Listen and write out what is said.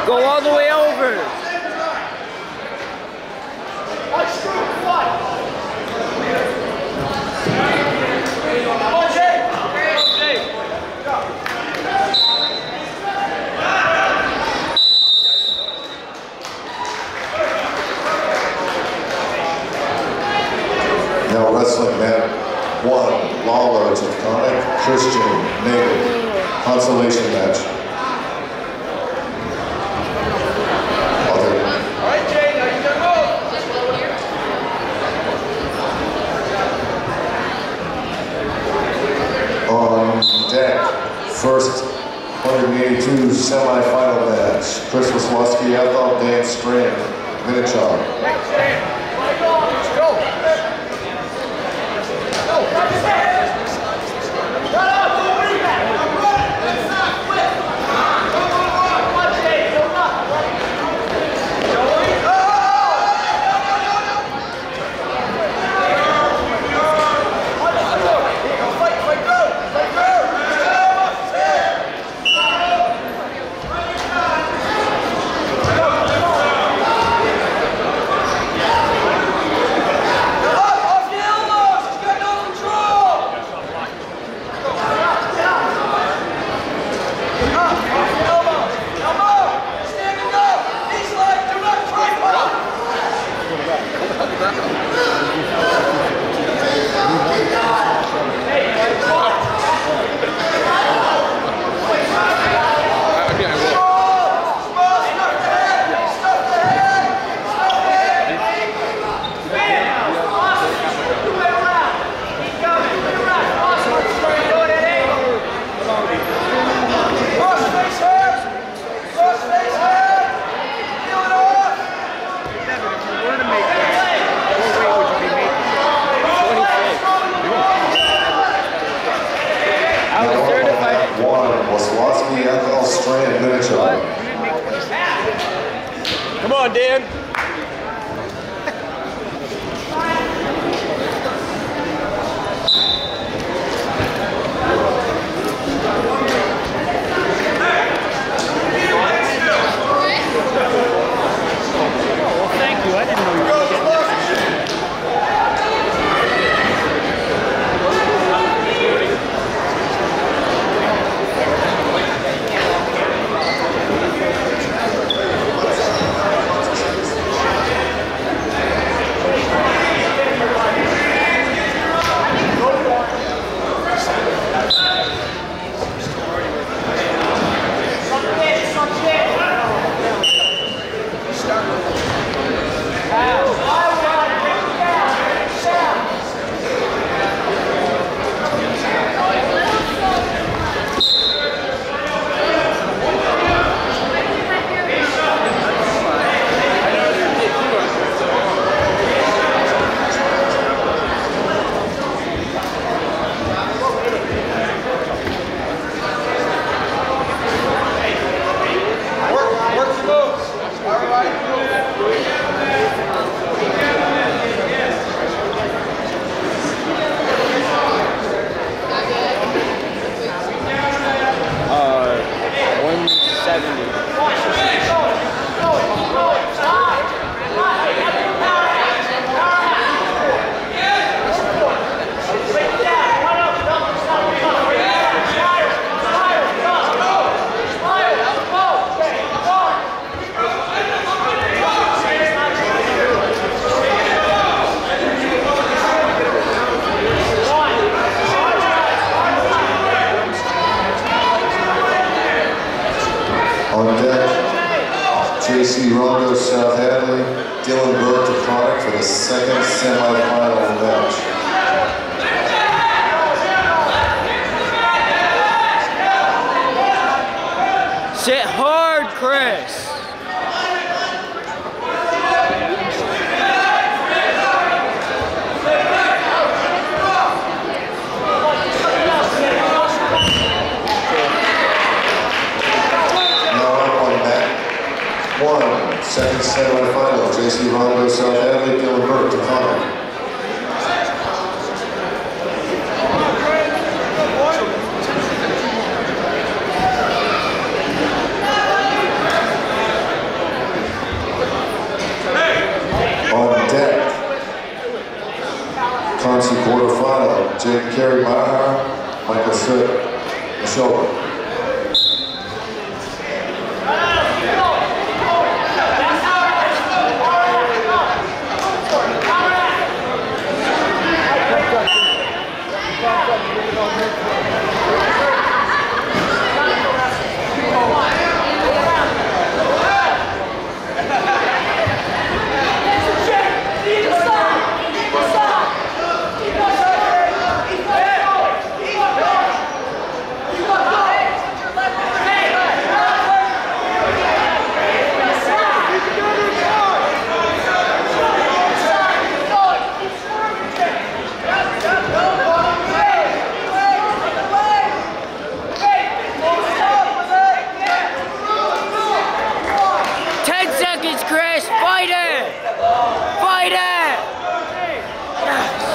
Go all the way over. Now wrestling mat 1, Lawler Taconic, Christian Nagel, consolation match. All right, Jay, now you gotta go. On deck, first 182 semi-final match. Chris Wisłowski, Ethel Dan Strand, Minichog. Let's go. Wisłowski, Ethel Strand, Minichog. Come on, Dan. On deck, J.C. Rondo, South Hadley, Dylan Burke to Chronic for the second semi-final match. Sit hard, Chris. Second semi-final, J.C. Rondo, South Hadley, Dylan Burke to Chronic. Jake Carey Maher, Michael Soot, shoulder. Chris, fight it! Fight it! Yes.